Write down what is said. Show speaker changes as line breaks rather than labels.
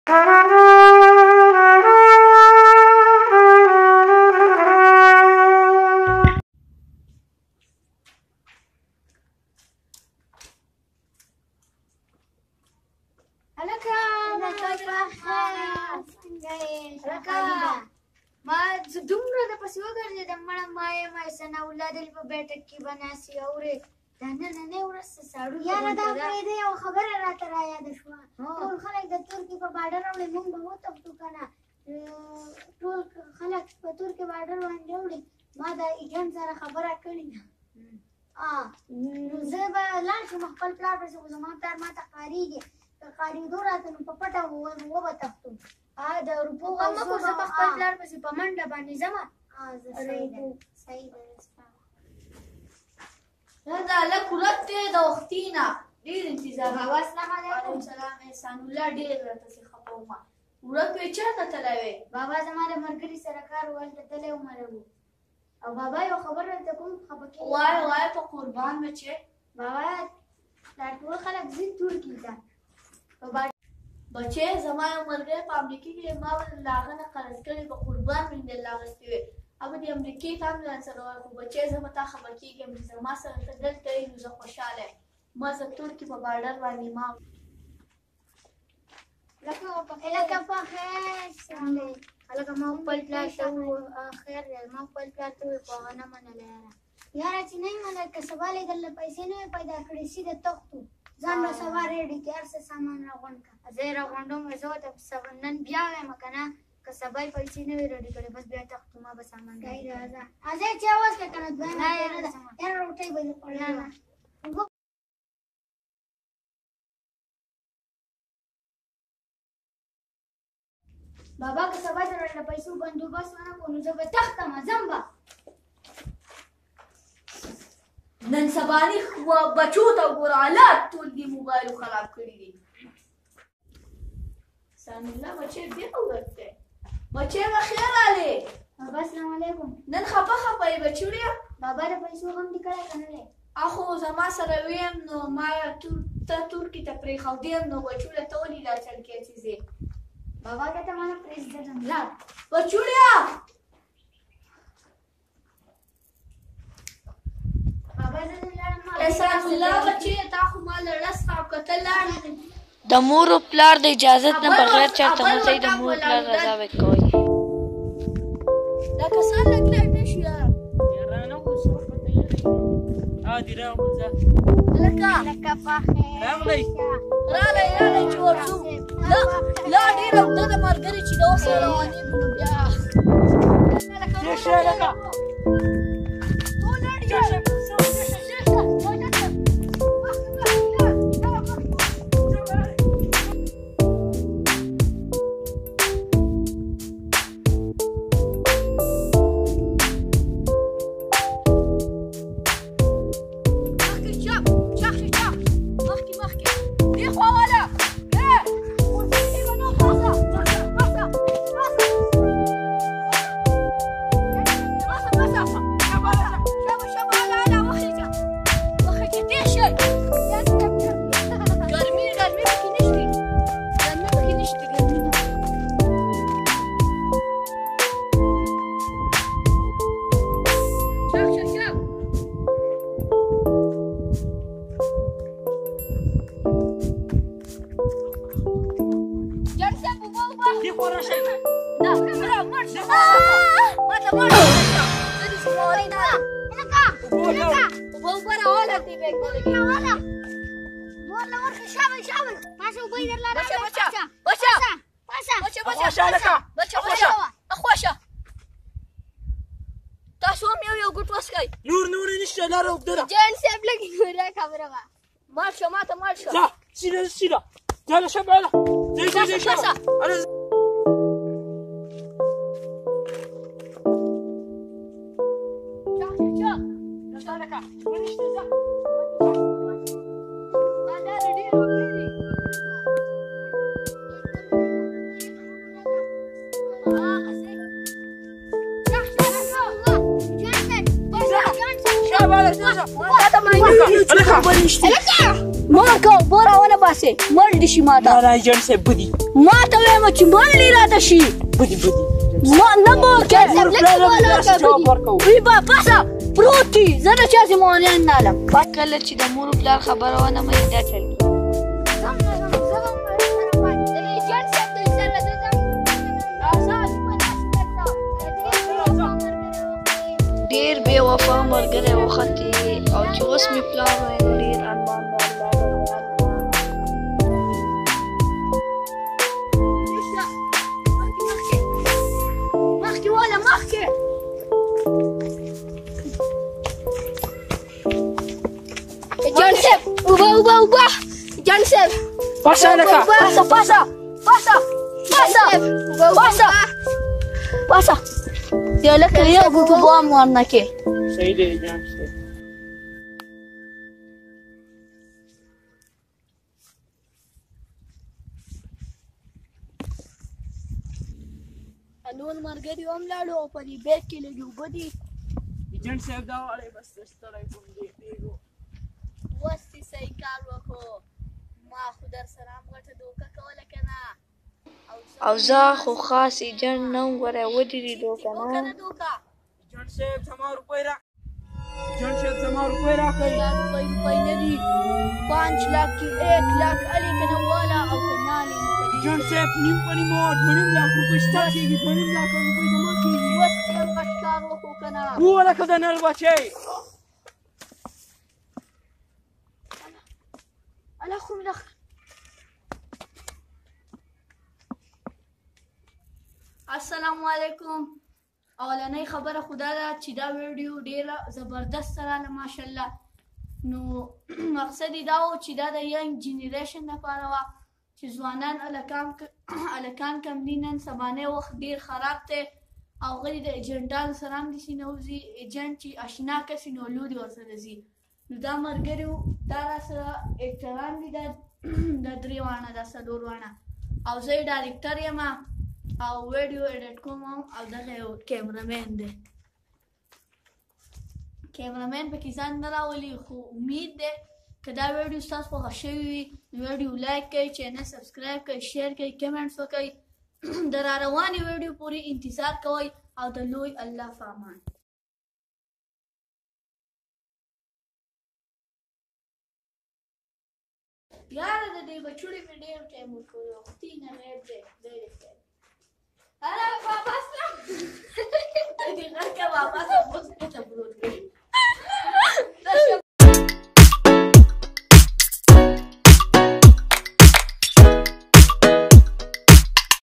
ما دومره د پسې وګرځېدم مړه ما یې ثنا الله دلې په بیټک کې به ناستې اورې دا نننۍ ورځ څه ساړو
یاره دا پرېږدې یوه خبره راته رایاده شوه ټول خلک د ترکي په بارډر وړي موږ به وتښتو که نه ټول خلک په ترکي بارډر باندې وړي ما د ایجنټ سره خبره کړې ده نو زه به لاړ شم خپل پلار پسې خو زما پلار ما ته ښکارېږي که ښکارېدو راته نو په پټه وبه تښتو
د روپو غم مه کوه زه به خپل پلار پسې په منډه باندې ځمه
صحیح ده
دا د هلک ورک دی د وختي نه ډېر انتظار
بابا السلام علیکم
سلام احسان الله ډېر راته سې خفه ومه ورک وې چېرته تللی وې
بابا زما د ملګري سره کار و هلته تللی وم هلک او بابا یو خبر درته کوم خفه کېږي
وایه په قربان بچې
بابا دا ټول خلک ځي ترکي ته
بچې زما یو ملګری په امریکې کې ما به له هغه نه قرض کړی په قربان مې دله اخیستې وې هغه د امریکې ته هم ځان سره وایي خو بچې زه به تا خبر کېږم چې زما سره ته دلته یې نو زه خوشحاله یم ما زه ترکي په بارډر باندې ما
لکه په خیر
هلکه ما خپل پلار ته خیر دی ما خپل پلار ته وویل خو هغه نه منله
یاره چې نه یې منل که سبا یې درله پیسې نه وې پیدا کړې سیده تښتو ځان به سبا ریډي کړې هر څه سامان راغونډ کړه
زه یې راغونډوم زه ورته نن بیا وایم که نه که سبا یې پیسې نه وي ریډي کړې بس بیا تښتو ما به سامان
صحیح ده ځه چې اواز کړه که نه دویم یاره روټۍ به دې خوړلې
بابا که سبا د رنډه پیسو بندوبست ونه کړو نو زه به تښتم ځم به
نن سباني بچو ته وګوره حالات ټول دې موبایل خراب کړي دي سلام الله بچې ډېر ورک دی بچې بخیر راغلې
بابا السلام علیکم
نن خفه خفه یې بچوړیا
بابا د پیسو غم دې کړی که نه دی
اخو زما سره ویم نو ما ته ترکي ته پرېښودیم نو بچوړیا ته ولې دا چل کې څیزې
بابا که ته ما نه پرېږدم لاړ
بچوړیا
بابا زه دې لاړم
احسان الله بچې تا خو ما لړس او کتل لاړ
د مور او پلار د اجازت نه بغیر چاته مو صحیح د مور پلار رضا وکوي
دا کسان لګ لګ شي
یارانه خو څه پته لري دې راوځه
لکه په خیر
راغلی
راغلی چې ورځو لا ډېر اوږده د ملګري چې د اوسه روانېږو نو بیا تاسو هم یو ګوټ وسکئ
نور نشته لاره اوږده ده
جان صاحب لږ نوره خبره وه
مال شه ماته مال شه
ځه سیده جاله شه باله ځئ شه
ما کوه بوره ونه باسې مړ دې شي ماته
دا ایجنټ صاحب بدي
ما ته وایم چې منډې راته شي ما نه به وي با پاسه پروت دي زه د چا زمانیان نه علم
کله چې د مور و پلار خبره ونه مني دا چل کېږي. ډېر بې وفا ملګری وختې او چې اوس مې پلار وی نو ډېر ارمان د الله د
مخکې واله مخکې جان صاحب اوبه جان صاحب
پاسه لکه
پاسه دی لکه یو په بام ورنه کې
صحیح دی جان صاحب.
نور ملګري هم لاړو او په دې بیګ کې لږې اوبه دي
ایجنټ صاحب دا والی بس ستړی کوم دې دیګو
اوس دې صحیح کار وکړو ما خو در سره هم غټه دوکه کوله که نه
او زه خو خاص ایجنټ نه وم ګوره ودرېدو که نه
دوکه
ایجنټ صاحب زما روپۍ را ایجنټ صاحب زما روپۍ راکړئ
روپۍ نه دي 5 लाख की 1 लाख علي که نه واله او که نه علي
ایجنټ صاحب نیم په نیمه 2.5 लाख روپۍ شته کېږي 2.5 लाख روپۍ زما کېږي
اوس یې غټ کار وکړو که نه
ووله که د نر بچی
الله خو مې السلام علیکم اولنۍ خبره خو دا ده چې دا ویډیو ډېره زبردست راله ماشاءالله نو مقصد یې دا و چې دا د ینګ جنریشن لپاره وه چې ځوانان هلکان کم دي نن سبانۍ وخت ډېر خراب دی او غلي د ایجنټانو سره هم داسې نه وځي ایجنټ چې اشنا کس وي نو لورې ورسره ځي نو دا ملګري دا راسره اکټران دي دا 3 واڼه دا 4 واڼه او زه یې ډایرکټر یم او ویډیو ایډیټ کوم او دغه یو کیمرامین دی کیمرامین پکې ځان نه راولي خو امید دی که دا ویډیو ستاسو خوښه شوې وي نو ویډیو لایک کوئ چینل سبسکرایب کوئ شیر کوئ کمنټس وکوئ د را روانې ویډیو پورې انتظار کوئ او د لوی الله په امان یاره د دې بچوړې مې ډېر ټایم ورکوي وختي نه غیب دی